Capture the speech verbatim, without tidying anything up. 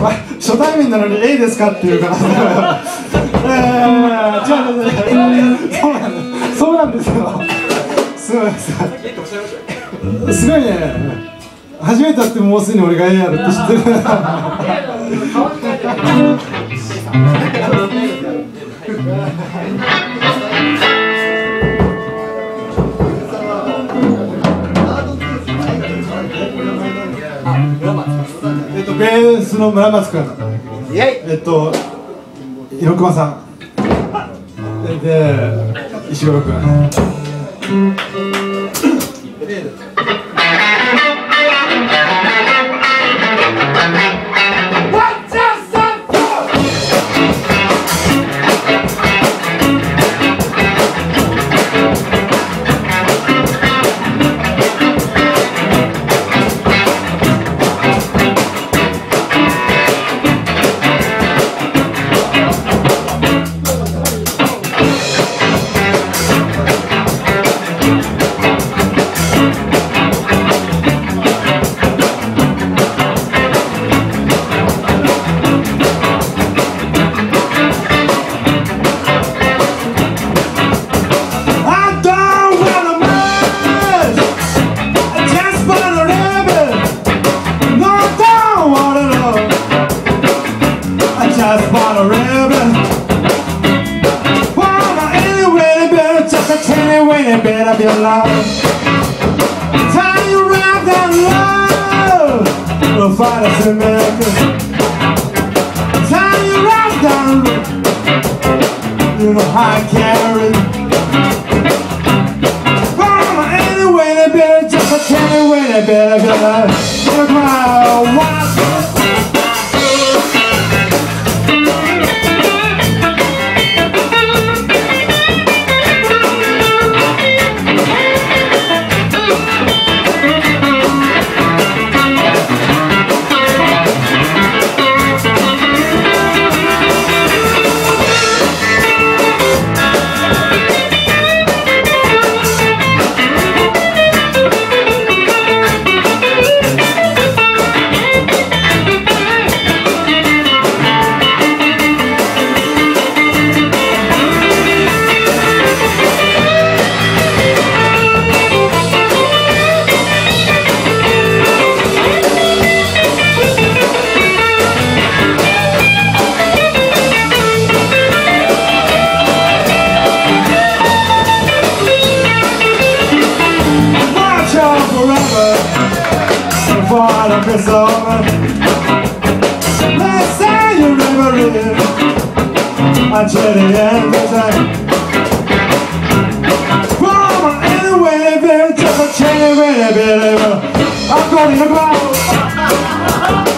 初対面なのに A ですかっていうからえー、違う違う違う、そうなんです、そうなんですよ。すごいすごいね、初めて会ってももうすでに俺が A やるって知ってるえっと、ベースの村松君、えっと、猪熊さん、で、石黒君。Just want a ribbon, wanna anyway, better just a tiny way, better be alone. Tie you around that love, we'll find us in America. Tie you around that love, you know how I carry. Wanna anyway, better just a tiny way, better be alone. Look around, watch. Before the kiss over, let's say you never live until the end of time. From anyway, baby, just a chain, baby, baby. I'm going to go.